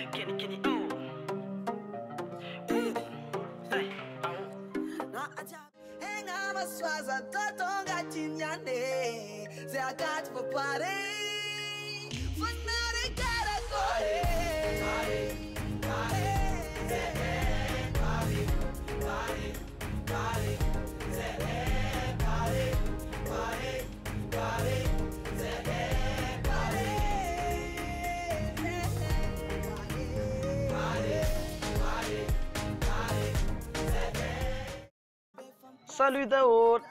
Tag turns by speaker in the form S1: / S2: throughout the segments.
S1: Salut Daoud.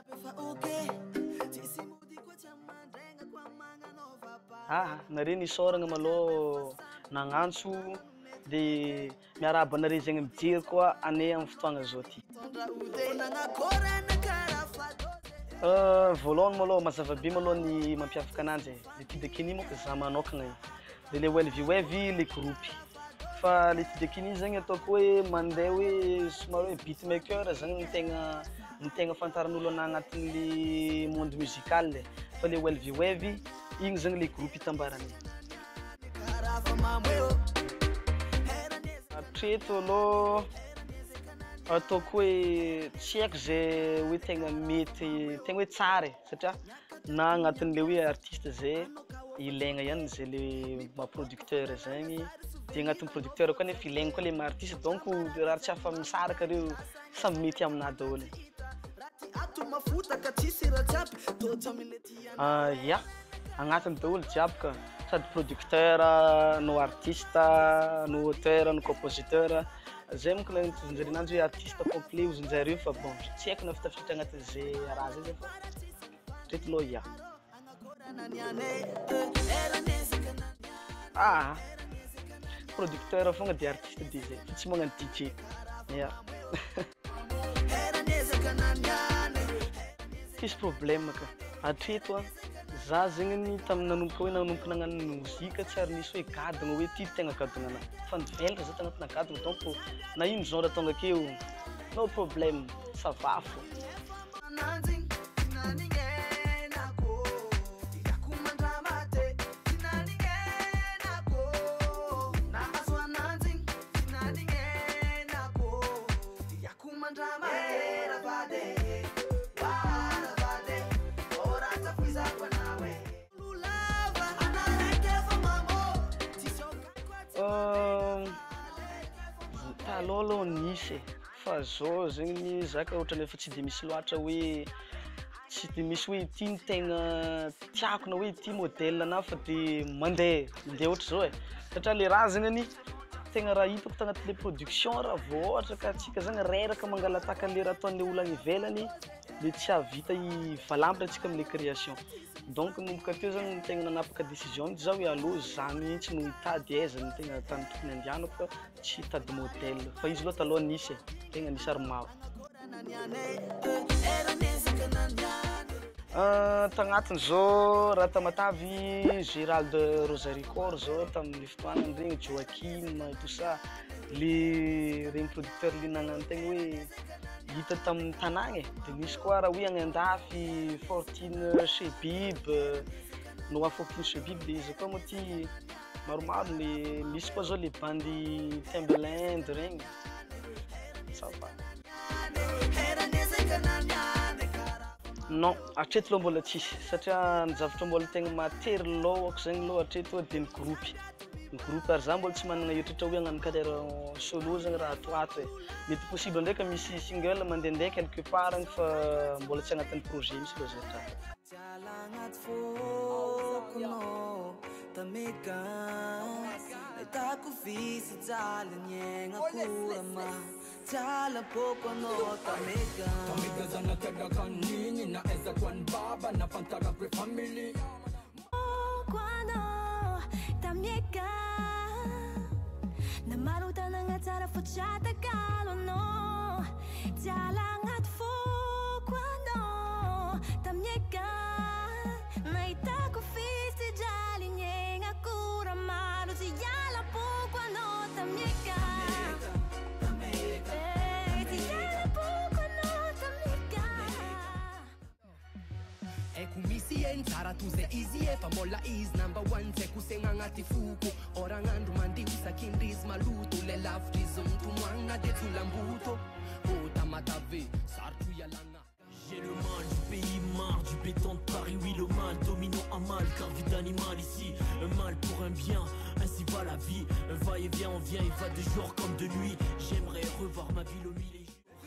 S1: Nare nisoragna malô nagnantso de miaraba nare zegny mijery koa anay amin'ny fotoagna zao ty. Voalohany malô mazava be malô ny mampiavaka ananjy le Tidekini monko za manokagna io de le wevy le groupe fa le Tidekini zegny ataoko hoe mandeha hoe somary hoe beatmaker zegny ny tegna fantaran'olo ana agnatin'le monde musical fa le wevy igny zegny le groupe itambarany. Hatreto alô ataoko hoe tsy haiko zay hoe tegna mety tegna hoe tsara satria na agnatin'le hoe artiste zay ilaigna ihany zay le maha-producteur zegny de agnatin'ny producteur koa nefa ilaigna koa le maha-artiste donc raha tsy afa misaraka reo samy mety aminahy daholo. Ya agnatiny daholo jiaby ka sady producteur no artiste no auteur no compositeur zay monko le ntonjary ananjy hoe artiste complet ozinjareo fa bon tsy haiko na fitafitry agnatin'izay raha zay fa hatreto aloha ya. Producteur fogna de artiste de zay fa tsy magnano DJ ya. Kisy problème ka hatreto za zegny tamin'ny nanomboka nagnano mozika tsy ary nisy hoe gadagna hoe ty tegna gadagna ana fa nivelatra za tagnatina gadagna donc na ino genre tonga akeo no problème ça va fo. Talôlo nisy fa zao zegny zaka ohatrany efa tsy de misy loatra hoe tsy de misy hoe ty ny tegna tiako na hoe ty modèle ana fa de mandeha ohatry zao satria le raha zegny any tegna raha hitako tagnatin'le production raha vao ohatra ka antsika zagny reraka mangalataka an'le raha ataon'le olo agny ivelany le tsy havita valampy antsika am'le création donc nomboka teo zagny tegna nanapaka décision zaho hoe allo za mihitsy no hitady aiza ny tegna tany tokony andianako fa tsy hitady modèle fa izy loha taloha nisy tegna nisy ary maro. Tagnatiny zao raha tamatavy Gérald Rosaricor zao tamin'ny fotoanany regny Joakim tout ça le regny producteur le nagnano tegna hoe hita tamin'ny tanagny de misy koa raha hoe agny andafy Fortune Chebib no Fortune Chebib de izy koa moa ty maromaro le misy koa zao le bandy Timbaland regny ça va. Non hatreto loha mbola tsisy satria ny zavatra mbola tegna matery lohako zegny loha hatreto de ny groupe ary za mbola tsy manana hetratra hoe hagnano carrière solo zegny raha atoato mety possible ndraika misy single mandehandeha quelque part agny fa mbola tsy agnatin'ny projet misy loha zay raha.
S2: Tamega zana tega kanini na eza kwan baba na pantara pre family kwano tamega na maruta na ngatara fuchata kalo no jalangat fo kwano tamega na itako fisi jali nyenga kura maru si yala po kwano tamega. E kumisi entara tu se easy e fa
S3: fa molla is number one zay kosegna agnaty foko oragnandro mandeha isakindrizy maloto le lavitry izy mitomagna de tsolamboto tamatave sarotro ialagna.
S4: J'ai le mal du pays, marre du béton de Paris. Oui, le mal dominant un mal, car vie d'animal ici. Un mal pour un bien, ainsi va la vie. Un va-et-vient, on vient et va de jour comme de nuit. J'aimerais revoir ma ville au milieu.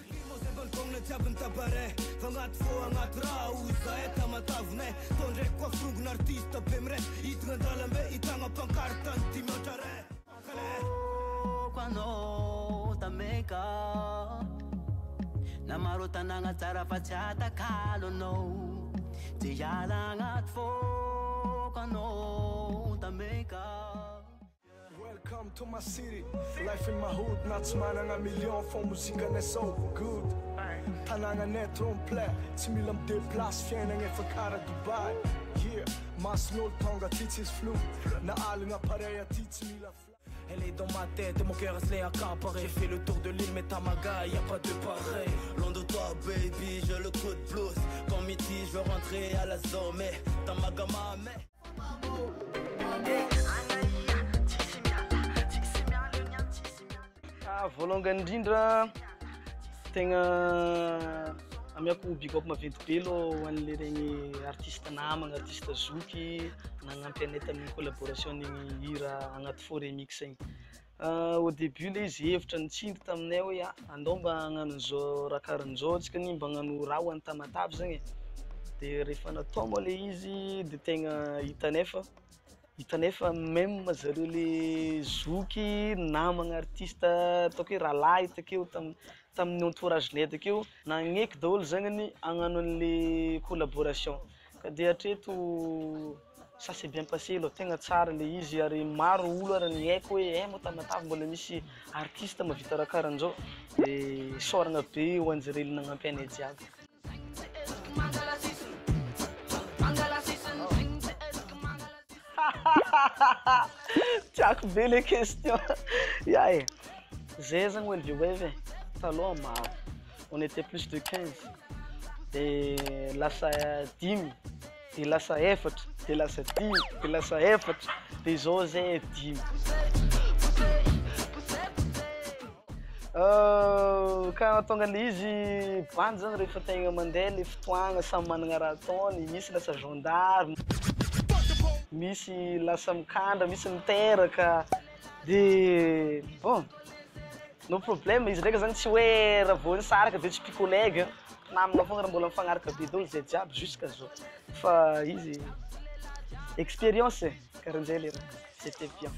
S5: Namarutananga tsara fa tsy atakalo anao tsy hiala agnaty foko anao tameka.
S6: Welcome to my city, life in my hood, not tsy managna million fô musikanay so good. Tanagnanay trompe-lait, tsy mila midéplace, fiainagna efa kara Dubai. Yeah, mason'olo tonga ty tsisy flou, na aligna pareil aty tsy mila fly.
S4: Elle est dans ma tête et mon cœur se l'est accaparé. J'ai fait le tour de l'île mais Tamaga, y a pas de pareil.
S5: Loin de toi baby, je le coup de blues. Comme midi, je veux rentrer à la zone mais Tamaga mame.
S1: Voalongany indrindra tegna amiako big up maventy be lo hoan'le regny artiste namagna, artiste zoky nagnampy anay tamin'ny collaboration n'igny hira agnaty faux remix igny. Au début le izy hevitra nitsindry taminay hoe andao mba hagnano an'izao raha karahan'izao antsika ny mba hagnano raha ho an'ny Tamatave zagny e. De rehefa natao moa le izy de tegna hitanay fa même zareo le zoky namagna artiste ataoko hoe rahalahy takeo tamin'ny entourage-nay takeo nagneky daholo zagny ny hagnano an'le collaboration ka de hatreto ça s'est bien passé lo tegna tsara le izy ary maro olo ary ny haiko hoe mo Tamatave mbola misy artiste mavita raha karahan'izao de soragna be ho an'jareo le nagnampy anay jiaby. Tiako be les questions. Yeah. Zay zagny ho LV taloha maro. On était plus de 15. De lasa 10, de lasa efatra, de lasa 10, de lasa efatra, de zao zay 10. Ka tonga le izy bandy zany rehefa tegna mandeha le fotoagna samy managna raha ataony, misy lasa gendarme, misy lasa mikandra, misy miteraka de bon no problème izy ndraiky zany tsy hoe raha vao nisaraka de tsy picolega namagna fogna raha mbola mifagnaraka be daholo zay jiaby jusqu'à zao fa izy expérience karahan'izay le raha c'était bien.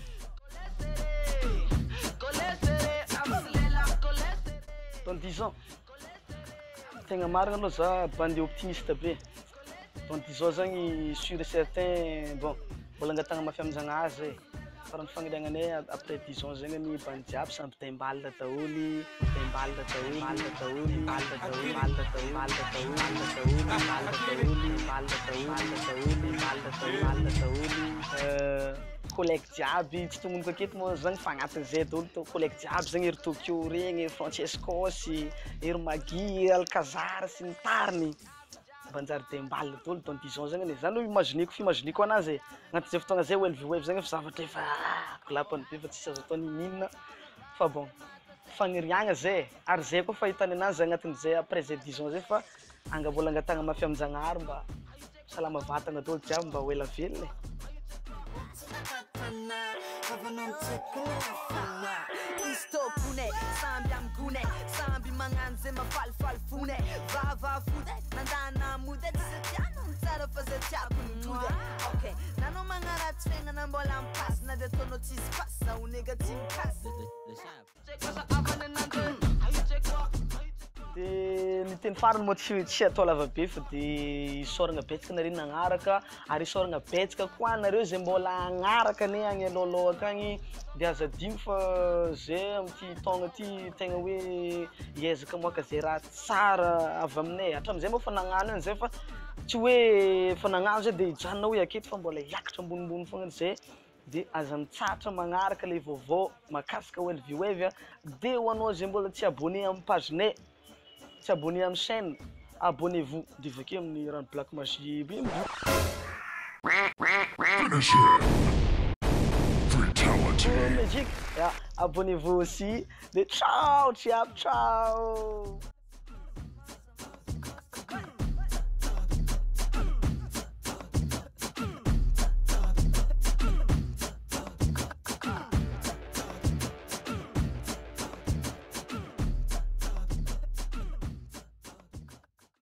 S1: Dans 10 ans tegna marina aloha za bandy optimiste be. Dans 10 ans zagny sûr et certain bon mbola angatagna mafy amin'Jagnazy fa raha ny fagniriagnanay après 10 ans zagny ny bandy jiaby samby taimbalina daholy, taimbalina daholy, balina daholy, balina daholy, balina daholy, balina daholy, balina daholy, balina daholy, balina daholy, balina daholy, collègue jiaby tsy tognoniko aketo moa zagny fa agnatin'izay daholo to collègue jiaby zagny ery Tokyo regny, Francescos, ery Magui, Alcazar sy ny tariny banjary taimbalina daholo dans 10 ans zagny zany hoe imagineko anazy agnatin'izay fotoagna zay wave zagny fa zavatra efa glapany be fa tsisy azo atao ninona fa bon fagniriagna zay ary zay koa fahitany anazy agnatin'izay après zay 10 ans zay fa mbola angatagna mafy amin'Jagnahary mba salama vatagna daholo jiaby mba ho ela velona.
S2: Samby amgune, samby magnano zay mafalifaly fone vava fode nandana mode tsy tiano tsara fa zay tiako mode ok nanao magnaratsy fiaignana mbola mipasina de ataonao tsisy pasa ho négative mikasy
S1: de ny teny farany moa tsy atao lava be fa de isoragna betsaka nareo nagnaraka ary isoragna betsaka koa nareo zay mbola agnaraka ne agny alohaloha akagny de aza dimy fa zay am'ty taogna ty tegna hoe hiezaka moaka zay raha tsara avy aminay hatram'izay moa fa nagnano zay fa tsy hoe fa nagnano zay de hijanona hoe aketo fa mbola hiakatra ambonimbony fogna zay de aza mitsatra magnaraka le vaovao makasika LV de ho anao zay mbola tsy abonné amin'ny pagenay tsy abonné amin'ny chaîne abonnez-vous de vakeo amin'ny Rano Black Magie.
S7: Finish him. Fatality.
S1: Magic. Abonnez-vous aussi. Ciao, ciao, ciao.